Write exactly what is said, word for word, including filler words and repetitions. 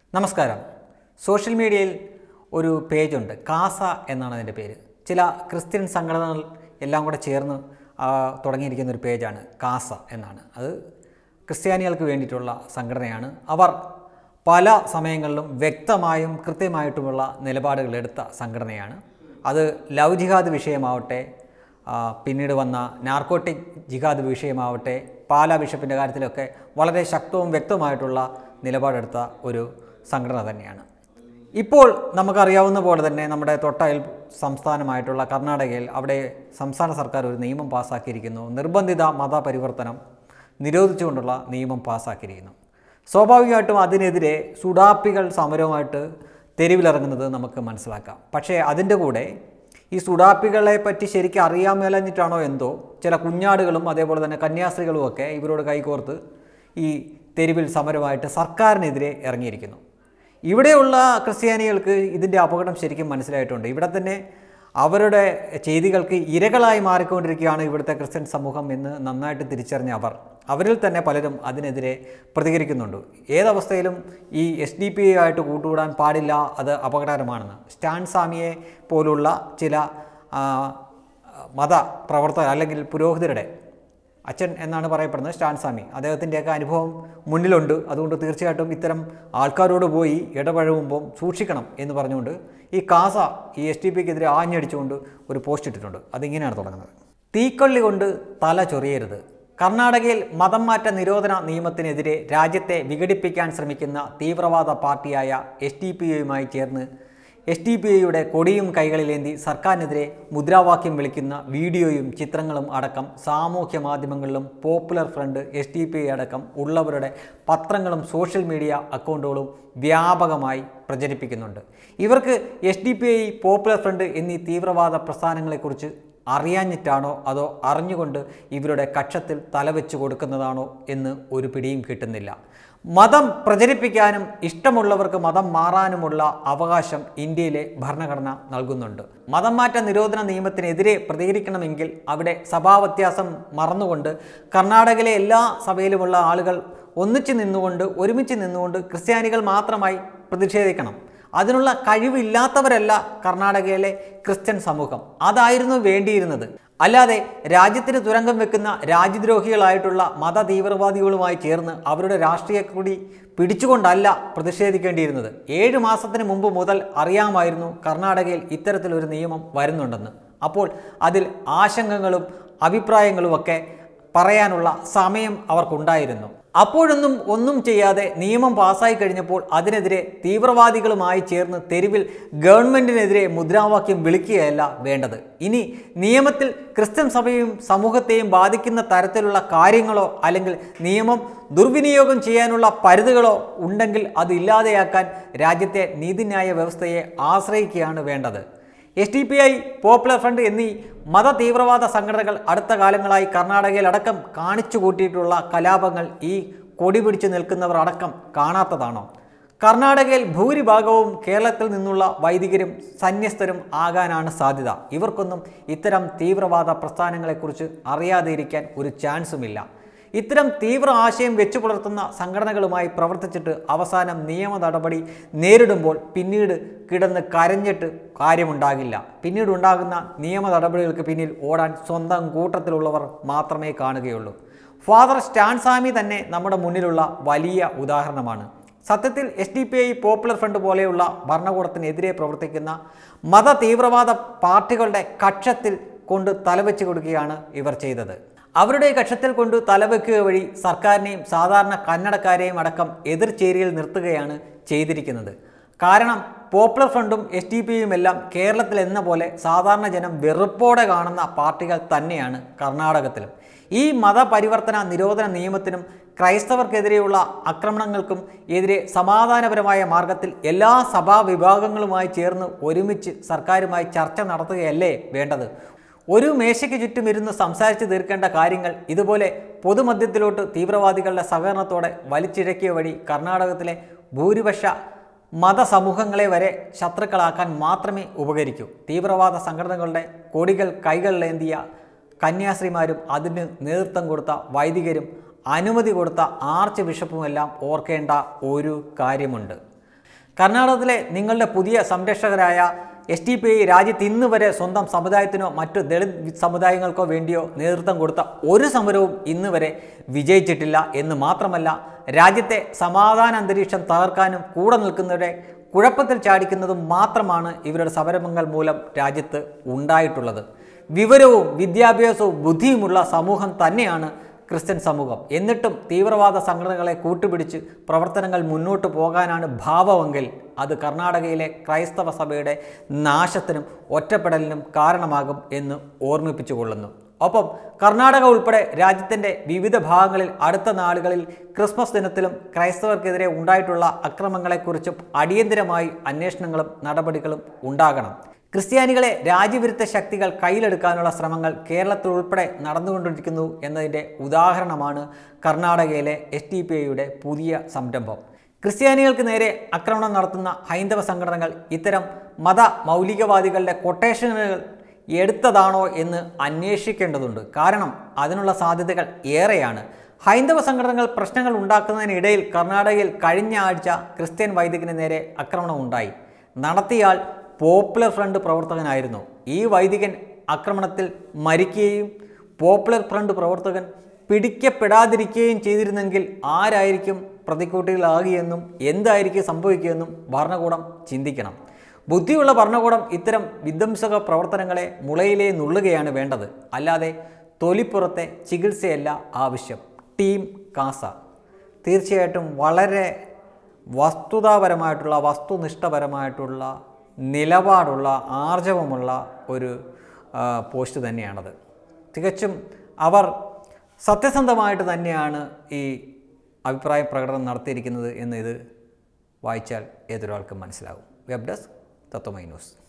നമസ്കാരം. സോഷ്യൽ മീഡിയയിൽ ഒരു പേജുണ്ട്, കാസ എന്നാണ് അതിൻ്റെ പേര്. ചില ക്രിസ്ത്യൻ സംഘടനകൾ എല്ലാം കൂടെ ചേർന്ന് തുടങ്ങിയിരിക്കുന്ന ഒരു പേജാണ് കാസ എന്നാണ്. അത് ക്രിസ്ത്യാനികൾക്ക് വേണ്ടിയിട്ടുള്ള സംഘടനയാണ്. അവർ പല സമയങ്ങളിലും വ്യക്തമായും കൃത്യമായിട്ടുമുള്ള നിലപാടുകളെടുത്ത സംഘടനയാണ്. അത് ലവ് ജിഹാദ് വിഷയമാവട്ടെ, പിന്നീട് വന്ന നാർക്കോട്ടിക് ജിഹാദ് വിഷയമാവട്ടെ, പാലാ ബിഷപ്പിൻ്റെ കാര്യത്തിലൊക്കെ വളരെ ശക്തവും വ്യക്തമായിട്ടുള്ള നിലപാടെടുത്ത ഒരു സംഘടന തന്നെയാണ്. ഇപ്പോൾ നമുക്കറിയാവുന്ന പോലെ തന്നെ നമ്മുടെ തൊട്ടയൽ സംസ്ഥാനമായിട്ടുള്ള കർണാടകയിൽ അവിടെ സംസ്ഥാന സർക്കാർ ഒരു നിയമം പാസ്സാക്കിയിരിക്കുന്നു. നിർബന്ധിത മതപരിവർത്തനം നിരോധിച്ചുകൊണ്ടുള്ള നിയമം പാസ്സാക്കിയിരിക്കുന്നു. സ്വാഭാവികമായിട്ടും അതിനെതിരെ സുഡാപ്പികൾ സമരവുമായിട്ട് തെരുവിലിറങ്ങുന്നത് നമുക്ക് മനസ്സിലാക്കാം. പക്ഷേ അതിൻ്റെ കൂടെ ഈ സുഡാപ്പികളെ പറ്റി ശരിക്കും അറിയാൻ മേലഞ്ഞിട്ടാണോ എന്തോ ചില കുഞ്ഞാടുകളും അതേപോലെ തന്നെ കന്യാസ്ത്രീകളുമൊക്കെ ഇവരോട് കൈകോർത്ത് ഈ തെരുവിൽ സമരമായിട്ട് സർക്കാരിനെതിരെ ഇറങ്ങിയിരിക്കുന്നു. ഇവിടെയുള്ള ക്രിസ്ത്യാനികൾക്ക് ഇതിൻ്റെ അപകടം ശരിക്കും മനസ്സിലായിട്ടുണ്ട്. ഇവിടെ തന്നെ അവരുടെ ചെയ്തികൾക്ക് ഇരകളായി മാറിക്കൊണ്ടിരിക്കുകയാണ് ഇവിടുത്തെ ക്രിസ്ത്യൻ സമൂഹം എന്ന് നന്നായിട്ട് തിരിച്ചറിഞ്ഞ അവർ അവരിൽ തന്നെ പലരും അതിനെതിരെ പ്രതികരിക്കുന്നുണ്ട്. ഏതവസ്ഥയിലും ഈ എസ് ഡി പി ആയിട്ട് കൂട്ടുകൂടാൻ പാടില്ല, അത് അപകടകരമാണെന്ന് സ്റ്റാൻ സ്വാമിയെ പോലുള്ള ചില മത പ്രവർത്തകർ അല്ലെങ്കിൽ പുരോഹിതരുടെ അച്ഛൻ എന്നാണ് പറയപ്പെടുന്നത് സ്റ്റാൻ സ്വാമി, അദ്ദേഹത്തിൻ്റെയൊക്കെ അനുഭവം മുന്നിലുണ്ട്. അതുകൊണ്ട് തീർച്ചയായിട്ടും ഇത്തരം ആൾക്കാരോട് പോയി ഇടപഴകുമ്പം സൂക്ഷിക്കണം എന്ന് പറഞ്ഞുകൊണ്ട് ഈ കാസ ഈ എസ് ടി പിക്കെതിരെ ആഞ്ഞടിച്ചുകൊണ്ട് ഒരു പോസ്റ്റ് ഇട്ടിട്ടുണ്ട്. അതിങ്ങനെയാണ് തുടങ്ങുന്നത്. തീക്കൊള്ളി കൊണ്ട് തല ചൊറിയരുത്. കർണാടകയിൽ മതം മാറ്റ നിരോധന നിയമത്തിനെതിരെ രാജ്യത്തെ വിഘടിപ്പിക്കാൻ ശ്രമിക്കുന്ന തീവ്രവാദ പാർട്ടിയായ എസ് ഡി പി ഐയുമായി ചേർന്ന് എസ് ഡി പി ഐയുടെ കൊടിയും കൈകളിലേന്തി സർക്കാരിനെതിരെ മുദ്രാവാക്യം വിളിക്കുന്ന വീഡിയോയും ചിത്രങ്ങളും അടക്കം സാമൂഹ്യ മാധ്യമങ്ങളിലും popular front S D P I അടക്കം ഉള്ളവരുടെ പത്രങ്ങളും സോഷ്യൽ മീഡിയ അക്കൗണ്ടുകളും വ്യാപകമായി പ്രചരിപ്പിക്കുന്നുണ്ട്. ഇവർക്ക് S D P I, popular front എന്നീ തീവ്രവാദ പ്രസ്ഥാനങ്ങളെക്കുറിച്ച് അറിയാഞ്ഞിട്ടാണോ അതോ അറിഞ്ഞുകൊണ്ട് ഇവരുടെ കക്ഷത്തിൽ തലവെച്ച് കൊടുക്കുന്നതാണോ എന്ന് ഒരു പിടിയും കിട്ടുന്നില്ല. മതം പ്രചരിപ്പിക്കാനും ഇഷ്ടമുള്ളവർക്ക് മതം മാറാനുമുള്ള അവകാശം ഇന്ത്യയിലെ ഭരണഘടന നൽകുന്നുണ്ട്. മതം മാറ്റ നിരോധന നിയമത്തിനെതിരെ പ്രതികരിക്കണമെങ്കിൽ അവിടെ സഭാവ്യത്യാസം മറന്നുകൊണ്ട് കർണാടകയിലെ എല്ലാ സഭയിലുമുള്ള ആളുകൾ ഒന്നിച്ചു നിന്നുകൊണ്ട് ഒരുമിച്ച് നിന്നുകൊണ്ട് ക്രിസ്ത്യാനികൾ മാത്രമായി പ്രതിഷേധിക്കണം. അതിനുള്ള കഴിവില്ലാത്തവരല്ല കർണാടകയിലെ ക്രിസ്ത്യൻ സമൂഹം. അതായിരുന്നു വേണ്ടിയിരുന്നത്. അല്ലാതെ രാജ്യത്തിന് തുരങ്കം വെക്കുന്ന രാജ്യദ്രോഹികളായിട്ടുള്ള മത തീവ്രവാദികളുമായി ചേർന്ന് അവരുടെ രാഷ്ട്രീയ കൊടി പിടിച്ചുകൊണ്ടല്ല പ്രതിഷേധിക്കേണ്ടിയിരുന്നത്. ഏഴ് മാസത്തിന് മുമ്പ് മുതൽ അറിയാമായിരുന്നു കർണാടകയിൽ ഇത്തരത്തിലൊരു നിയമം വരുന്നുണ്ടെന്ന്. അപ്പോൾ അതിൽ ആശങ്കകളും അഭിപ്രായങ്ങളുമൊക്കെ പറയാനുള്ള സമയം അവർക്കുണ്ടായിരുന്നു. അപ്പോഴൊന്നും ഒന്നും ചെയ്യാതെ നിയമം പാസ്സായി കഴിഞ്ഞപ്പോൾ അതിനെതിരെ തീവ്രവാദികളുമായി ചേർന്ന് തെരുവിൽ ഗവൺമെൻറ്റിനെതിരെ മുദ്രാവാക്യം വിളിക്കുകയല്ല വേണ്ടത്. ഇനി നിയമത്തിൽ ക്രിസ്ത്യൻ സഭയും സമൂഹത്തെയും ബാധിക്കുന്ന തരത്തിലുള്ള കാര്യങ്ങളോ അല്ലെങ്കിൽ നിയമം ദുർവിനിയോഗം ചെയ്യാനുള്ള പരിധികളോ ഉണ്ടെങ്കിൽ അത് ഇല്ലാതെയാക്കാൻ രാജ്യത്തെ നീതിന്യായ വ്യവസ്ഥയെ ആശ്രയിക്കുകയാണ് വേണ്ടത്. S D P I, popular front എന്നീ മത തീവ്രവാദ സംഘടനകൾ അടുത്ത കാലങ്ങളായി കർണാടകയിലടക്കം കാണിച്ചു കൂട്ടിയിട്ടുള്ള കലാപങ്ങൾ ഈ കൊടി പിടിച്ചു നിൽക്കുന്നവർ അടക്കം കാണാത്തതാണോ? കർണാടകയിൽ ഭൂരിഭാഗവും കേരളത്തിൽ നിന്നുള്ള വൈദികരും സന്യസ്തരും ആകാനാണ് സാധ്യത. ഇവർക്കൊന്നും ഇത്തരം തീവ്രവാദ പ്രസ്ഥാനങ്ങളെക്കുറിച്ച് അറിയാതെ ഇരിക്കാൻ ഒരു ചാൻസുമില്ല. ഇത്തരം തീവ്ര ആശയം വെച്ചു പുലർത്തുന്ന സംഘടനകളുമായി പ്രവർത്തിച്ചിട്ട് അവസാനം നിയമ നടപടി നേരിടുമ്പോൾ പിന്നീട് കിടന്ന് കരഞ്ഞിട്ട് കാര്യമുണ്ടാകില്ല. പിന്നീട് ഉണ്ടാകുന്ന നിയമ നടപടികൾക്ക് പിന്നിൽ ഓടാൻ സ്വന്തം കൂട്ടത്തിലുള്ളവർ മാത്രമേ കാണുകയുള്ളൂ. ഫാദർ സ്റ്റാൻ സ്വാമി തന്നെ നമ്മുടെ മുന്നിലുള്ള വലിയ ഉദാഹരണമാണ്. സത്യത്തിൽ S D P I, popular front പോലെയുള്ള ഭരണകൂടത്തിനെതിരെ പ്രവർത്തിക്കുന്ന മത തീവ്രവാദ പാർട്ടികളുടെ കക്ഷത്തിൽ കൊണ്ട് തലവെച്ച് കൊടുക്കുകയാണ് ഇവർ ചെയ്തത്. അവരുടെ കക്ഷത്തിൽ കൊണ്ട് തലവെക്കുക വഴി സർക്കാരിനെയും സാധാരണ കന്നഡക്കാരെയും അടക്കം എതിർചേരിയിൽ നിർത്തുകയാണ് ചെയ്തിരിക്കുന്നത്. കാരണം പോപ്പുലർ ഫ്രണ്ടും എസ് ഡി പി യും എല്ലാം കേരളത്തിൽ എന്ന പോലെ സാധാരണ ജനം വെറുപ്പോടെ കാണുന്ന പാർട്ടികൾ തന്നെയാണ് കർണാടകത്തിലും. ഈ മതപരിവർത്തന നിരോധന നിയമത്തിനും ക്രൈസ്തവർക്കെതിരെയുള്ള ആക്രമണങ്ങൾക്കും എതിരെ സമാധാനപരമായ മാർഗത്തിൽ എല്ലാ സഭാ വിഭാഗങ്ങളുമായി ചേർന്ന് ഒരുമിച്ച് സർക്കാരുമായി ചർച്ച നടത്തുകയല്ലേ വേണ്ടത്? ഒരു മേശയ്ക്ക് ചുറ്റും ഇരുന്ന് സംസാരിച്ച് തീർക്കേണ്ട കാര്യങ്ങൾ ഇതുപോലെ പൊതുമധ്യത്തിലോട്ട് തീവ്രവാദികളുടെ സഹകരണത്തോടെ വലിച്ചിഴക്കിയ വഴി കർണാടകത്തിലെ ഭൂരിപക്ഷ മതസമൂഹങ്ങളെ വരെ ശത്രുക്കളാക്കാൻ മാത്രമേ ഉപകരിക്കൂ. തീവ്രവാദ സംഘടനകളുടെ കൊടികൾ കൈകളിലേന്തിയ കന്യാസ്ത്രീമാരും അതിന് നേതൃത്വം കൊടുത്ത വൈദികരും അനുമതി കൊടുത്ത ആർച്ച് ബിഷപ്പുമെല്ലാം ഓർക്കേണ്ട ഒരു കാര്യമുണ്ട്. കർണാടകത്തിലെ നിങ്ങളുടെ പുതിയ സംരക്ഷകരായ എസ് ടി പി ഐ രാജ്യത്ത് ഇന്ന് വരെ സ്വന്തം സമുദായത്തിനോ മറ്റു ദളിത് സമുദായങ്ങൾക്കോ വേണ്ടിയോ നേതൃത്വം കൊടുത്ത ഒരു സമരവും ഇന്ന് വരെ വിജയിച്ചിട്ടില്ല എന്ന് മാത്രമല്ല, രാജ്യത്തെ സമാധാന അന്തരീക്ഷം തകർക്കാനും കൂടെ നിൽക്കുന്നവരെ കുഴപ്പത്തിൽ ചാടിക്കുന്നതും മാത്രമാണ് ഇവരുടെ സമരങ്ങൾ മൂലം രാജ്യത്ത് ഉണ്ടായിട്ടുള്ളത്. വിവരവും വിദ്യാഭ്യാസവും ബുദ്ധിയുമുള്ള സമൂഹം തന്നെയാണ് ക്രിസ്ത്യൻ സമൂഹം. എന്നിട്ടും തീവ്രവാദ സംഘടനകളെ കൂട്ടുപിടിച്ച് പ്രവർത്തനങ്ങൾ മുന്നോട്ട് പോകാനാണ് ഭാവമെങ്കിൽ അത് കർണാടകയിലെ ക്രൈസ്തവ സഭയുടെ നാശത്തിനും ഒറ്റപ്പെടലിനും കാരണമാകും എന്ന് ഓർമ്മിപ്പിച്ചുകൊള്ളുന്നു. ഒപ്പം കർണാടക ഉൾപ്പെടെ രാജ്യത്തിൻ്റെ വിവിധ ഭാഗങ്ങളിൽ അടുത്ത നാളുകളിൽ ക്രിസ്മസ് ദിനത്തിലും ക്രൈസ്തവർക്കെതിരെ ഉണ്ടായിട്ടുള്ള അക്രമങ്ങളെക്കുറിച്ചും അടിയന്തരമായി അന്വേഷണങ്ങളും നടപടികളും ഉണ്ടാകണം. ക്രിസ്ത്യാനികളെ രാജ്യവിരുദ്ധ ശക്തികൾ കയ്യിലെടുക്കാനുള്ള ശ്രമങ്ങൾ കേരളത്തിൽ ഉൾപ്പെടെ നടന്നുകൊണ്ടിരിക്കുന്നു എന്നതിൻ്റെ ഉദാഹരണമാണ് കർണാടകയിലെ എസ് ടി പി ഐയുടെ പുതിയ സംരംഭം. ക്രിസ്ത്യാനികൾക്ക് നേരെ ആക്രമണം നടത്തുന്ന ഹൈന്ദവ സംഘടനകൾ ഇത്തരം മത മൗലികവാദികളുടെ കൊട്ടേഷനുകൾ എടുത്തതാണോ എന്ന് അന്വേഷിക്കേണ്ടതുണ്ട്. കാരണം അതിനുള്ള സാധ്യതകൾ ഏറെയാണ്. ഹൈന്ദവ സംഘടനകൾ പ്രശ്നങ്ങൾ ഉണ്ടാക്കുന്നതിനിടയിൽ കർണാടകയിൽ കഴിഞ്ഞ ആഴ്ച ക്രിസ്ത്യൻ വൈദികന് നേരെ ആക്രമണം ഉണ്ടായി. നടത്തിയാൽ പോപ്പുലർ ഫ്രണ്ട് പ്രവർത്തകനായിരുന്നു. ഈ വൈദികൻ ആക്രമണത്തിൽ മരിക്കുകയും പോപ്പുലർ ഫ്രണ്ട് പ്രവർത്തകൻ പിടിക്കപ്പെടാതിരിക്കുകയും ചെയ്തിരുന്നെങ്കിൽ ആരായിരിക്കും പ്രതിക്കൂട്ടികളാകുകയെന്നും എന്തായിരിക്കും സംഭവിക്കുകയെന്നും ഭരണകൂടം ചിന്തിക്കണം. ബുദ്ധിയുള്ള ഭരണകൂടം ഇത്തരം വിധ്വംസക പ്രവർത്തനങ്ങളെ മുളയിലേ നുള്ളുകയാണ് വേണ്ടത്, അല്ലാതെ തൊലിപ്പുറത്തെ ചികിത്സയല്ല ആവശ്യം. ടീം കാസ തീർച്ചയായിട്ടും വളരെ വസ്തുതാപരമായിട്ടുള്ള വസ്തുനിഷ്ഠപരമായിട്ടുള്ള നിലപാടുള്ള ആർജവമുള്ള ഒരു പോസ്റ്റ് തന്നെയാണത്. തികച്ചും അവർ സത്യസന്ധമായിട്ട് തന്നെയാണ് ഈ അഭിപ്രായ പ്രകടനം നടത്തിയിരിക്കുന്നത് എന്ന് ഇത് വായിച്ചാൽ ഏതൊരാൾക്കും മനസ്സിലാകും. Web desk Tatwamayi news.